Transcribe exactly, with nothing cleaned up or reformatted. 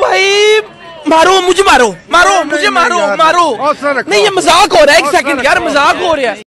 भाई मारो मुझे, मारो मारो मुझे, मारो मारो। नहीं ये मजाक हो रहा है, एक सेकंड यार, मजाक हो रहा है।